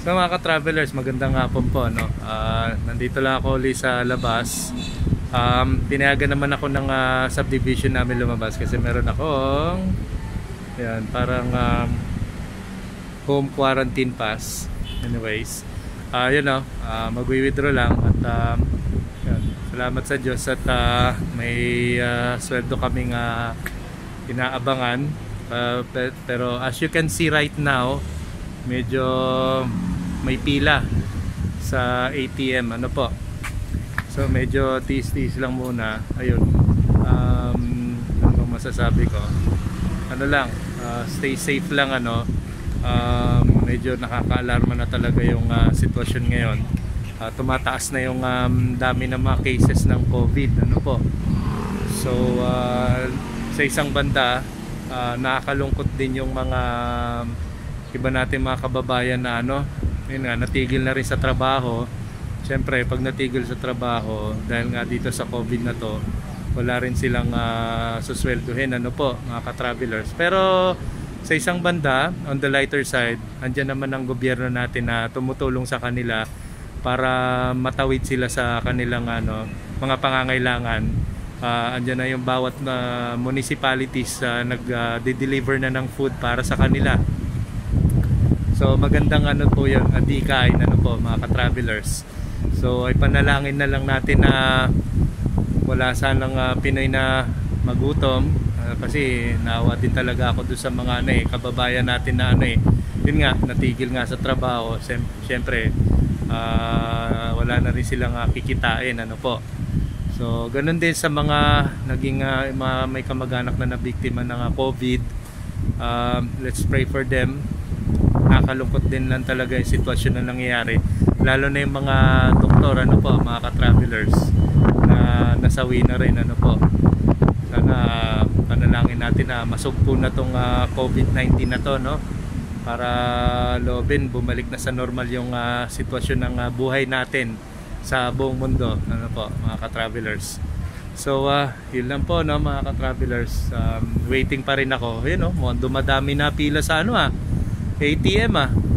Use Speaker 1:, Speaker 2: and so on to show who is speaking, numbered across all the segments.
Speaker 1: So mga ka-travelers, magandang hapon po, no? Nandito lang ako ulit sa labas. Pinayagan naman ako ng subdivision namin lumabas kasi meron akong yan, parang home quarantine pass. Anyways, yun, no? Magwi-withdraw lang at yan, salamat sa Diyos at may sweldo kaming inaabangan. Pero as you can see right now, medyo may pila sa ATM, ano po. So medyo tiis-tiis lang muna. Ayun. Ano masasabi ko? Ano lang, stay safe lang, ano. Medyo nakaka-alarma na talaga yung sitwasyon ngayon. Tumataas na yung dami ng mga cases ng COVID, ano po. So sa isang banda, nakakalungkot din yung mga iba natin mga kababayan na yun nga, natigil na rin sa trabaho. Siyempre pag natigil sa trabaho dahil nga dito sa COVID na to, wala rin silang suswelduhin, ano po mga ka-travelers. Pero sa isang banda, on the lighter side, andyan naman ang gobyerno natin na tumutulong sa kanila para matawid sila sa kanilang mga pangangailangan. Andyan na yung bawat municipalities nag-deliver na ng food para sa kanila. So magandang po yun, adikain po mga ka-travelers. So ay panalangin na lang natin na wala sanang Pinoy na magutom, kasi naawa din talaga ako doon sa mga kababayan natin na yun nga, natigil nga sa trabaho. Siyempre wala na rin silang kikitain, ano po. So ganun din sa mga naging may kamag-anak na nabiktima ng COVID. Let's pray for them. Nakakalungkot din lang talaga yung sitwasyon na nangyayari, lalo na yung mga doktor, ano po mga ka-travelers na nasawi na rin, ano po. Sana panalangin natin na masugpo na tong COVID-19 na to, no, para loobin bumalik na sa normal yung sitwasyon ng buhay natin sa buong mundo, ano po mga ka-travelers. So yun lang po, no, mga ka-travelers. Waiting pa rin ako, yun, no, dumadami na pila sa ATM.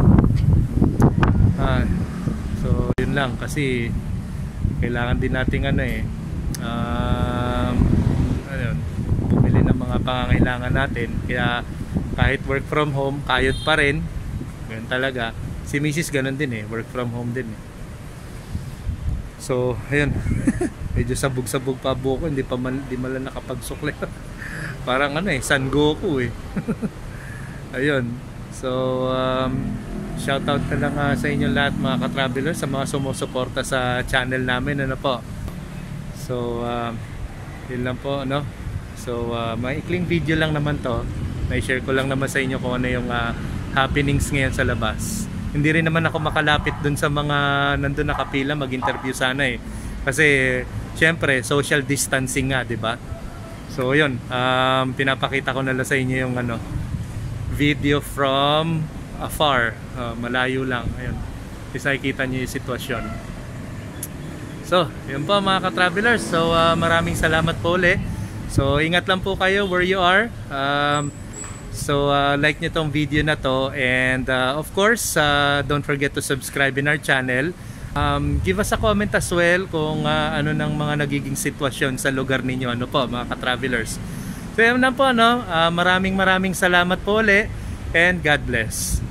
Speaker 1: So yun lang, kasi kailangan din nating bumili ng mga pangangailangan natin. Kaya kahit work from home, kayod pa rin. Ganun talaga. Si Mrs. ganun din work from home din So ayun. Medyo sabog-sabog pa buko, hindi man nakapagsukli. Parang San Goku Ayun. So shout out na lang sa inyo lahat mga ka-travelers, sa mga sumusuporta sa channel namin, ano po. So yun lang po, no. So maikling video lang naman to. Na-share ko lang naman sa inyo kung ano yung happenings ngayon sa labas. Hindi rin naman ako makalapit dun sa mga nandun nakapila mag-interview sana kasi syempre social distancing nga, 'di ba? So yun, pinapakita ko na lang sa inyo yung video from afar, malayo lang. Ayun, kasi nakikita nyo yung sitwasyon. So yun po mga ka-travelers. So maraming salamat po ulit. So ingat lang po kayo where you are. So like nyo tong video na to, and of course don't forget to subscribe in our channel. Give us a comment as well kung ano ng mga nagiging sitwasyon sa lugar ninyo, ano po mga ka-travelers. So yun na po, no? Maraming salamat po ulit, and God bless.